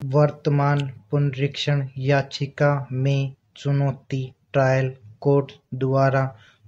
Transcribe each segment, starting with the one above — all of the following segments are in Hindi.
वर्तमान पुनरीक्षण याचिका में चुनौती ट्रायल कोर्ट द्वारा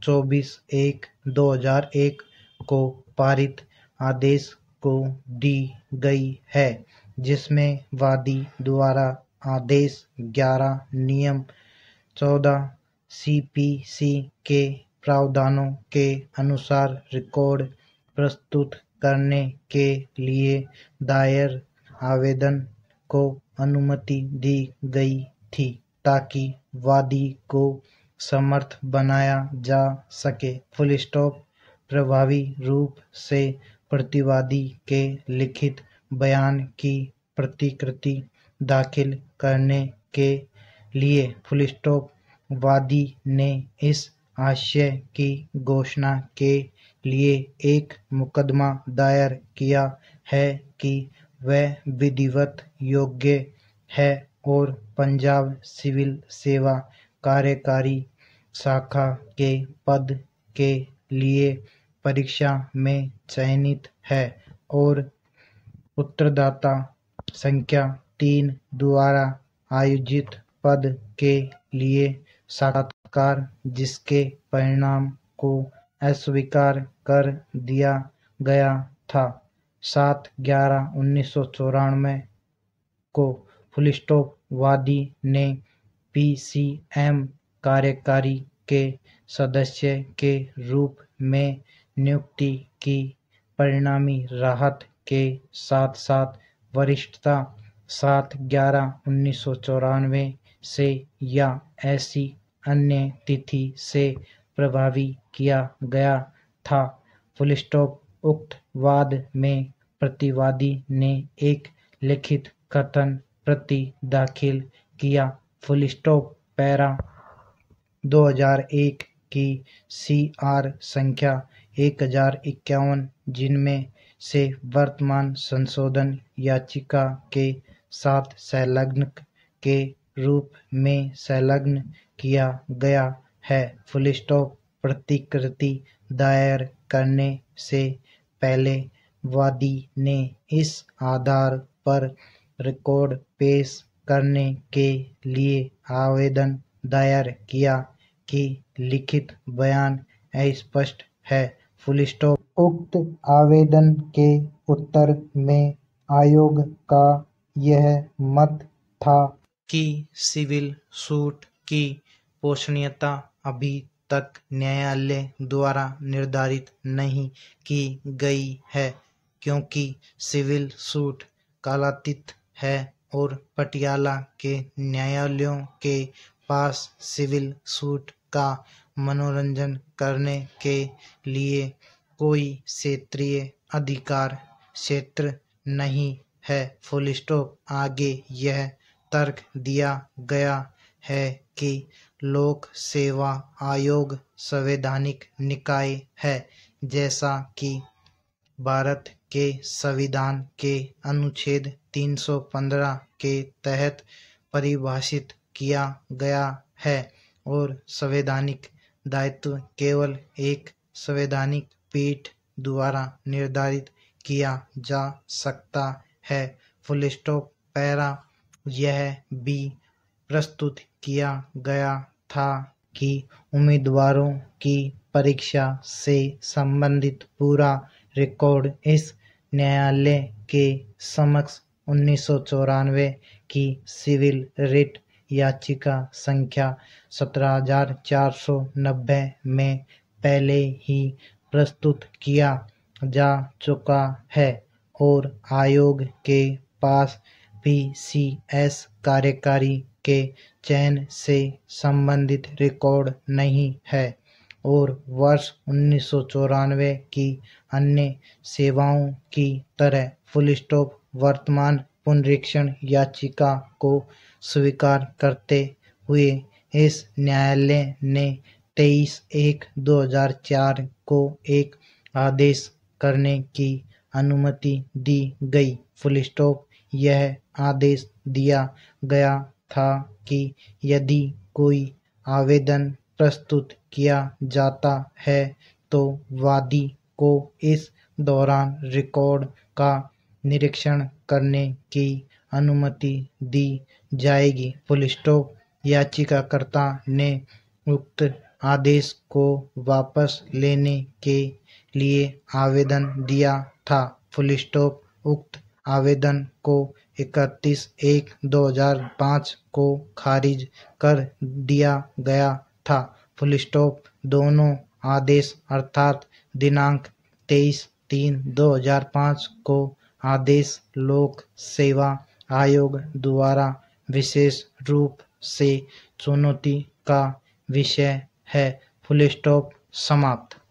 24/1/2001 को पारित आदेश को दी गई है, जिसमें वादी द्वारा आदेश 11 नियम 14 सीपीसी के प्रावधानों के अनुसार रिकॉर्ड प्रस्तुत करने के लिए दायर आवेदन को अनुमति दी गई थी, ताकि वादी को समर्थ बनाया जा सके। प्रभावी रूप से प्रतिवादी के लिखित बयान की प्रतिकृति दाखिल करने के लिए वादी ने इस आशय की घोषणा के लिए एक मुकदमा दायर किया है कि वह विधिवत योग्य है और पंजाब सिविल सेवा कार्यकारी शाखा के पद के लिए परीक्षा में चयनित है और उत्तरदाता संख्या 3 द्वारा आयोजित पद के लिए साक्षात्कार, जिसके परिणाम को अस्वीकार कर दिया गया था, 7/11/1994 को वादी ने पीसीएम कार्यकारी के सदस्य के रूप में नियुक्ति की। परिणामी राहत के साथ साथ वरिष्ठता 7/11/1994 से या ऐसी अन्य तिथि से प्रभावी किया गया था। उक्त वाद में प्रतिवादी ने एक लिखित कथन प्रति दाखिल किया। पैरा 2001 की CR संख्या 1051, जिनमें से वर्तमान संशोधन याचिका के साथ संलग्न के रूप में संलग्न किया गया है। प्रतिकृति दायर करने से पहले वादी ने इस आधार पर रिकॉर्ड पेश करने के लिए आवेदन दायर किया कि लिखित बयान अस्पष्ट है। उक्त आवेदन के उत्तर में आयोग का यह मत था कि सिविल सूट की पोषणीयता अभी तक न्यायालय द्वारा निर्धारित नहीं की गई है, क्योंकि सिविल सूट कालातीत है और पटियाला के न्यायालयों के पास सिविल सूट का मनोरंजन करने के लिए कोई क्षेत्रीय अधिकार क्षेत्र नहीं है। आगे यह तर्क दिया गया है कि लोक सेवा आयोग संवैधानिक निकाय है, जैसा कि भारत के संविधान के अनुच्छेद 315 के तहत परिभाषित किया गया है, और संवैधानिक दायित्व केवल एक संवैधानिक पीठ द्वारा निर्धारित किया जा सकता है। पैरा यह भी प्रस्तुत किया गया था कि उम्मीदवारों की परीक्षा से संबंधित पूरा रिकॉर्ड इस न्यायालय के समक्ष 1994 की सिविल रिट याचिका संख्या 17,490 में पहले ही प्रस्तुत किया जा चुका है, और आयोग के पास पीसीएस कार्यकारी के चयन से संबंधित रिकॉर्ड नहीं है, और वर्ष 1994 की अन्य सेवाओं की तरह वर्तमान पुनरीक्षण याचिका को स्वीकार करते हुए इस न्यायालय ने 23/1/2004 को एक आदेश करने की अनुमति दी गई। यह आदेश दिया गया था कि यदि कोई आवेदन प्रस्तुत किया जाता है तो वादी को इस दौरान रिकॉर्ड का निरीक्षण करने की अनुमति दी जाएगी। Full stop. याचिकाकर्ता ने उक्त आदेश को वापस लेने के लिए आवेदन दिया था। Full stop. उक्त आवेदन को 31/1/2005 को खारिज कर दिया गया था। Full stop. दोनों आदेश अर्थात दिनांक 23/3/2005 को आदेश लोक सेवा आयोग द्वारा विशेष रूप से चुनौती का विषय है। Full stop. समाप्त।